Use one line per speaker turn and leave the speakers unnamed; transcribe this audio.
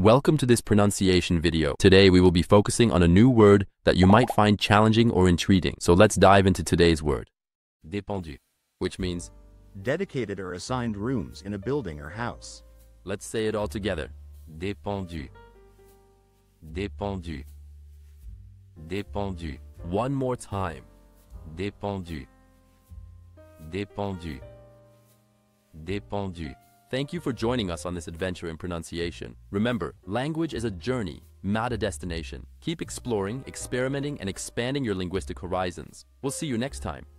Welcome to this pronunciation video. Today we will be focusing on a new word that you might find challenging or intriguing. So let's dive into today's word. Dépendues, which means
dedicated or assigned rooms in a building or house.
let's say it all together. Dépendues. Dépendues. Dépendues. One more time. Dépendues. Dépendues. Dépendues. Thank you for joining us on this adventure in pronunciation. Remember, language is a journey, not a destination. Keep exploring, experimenting, and expanding your linguistic horizons. We'll see you next time.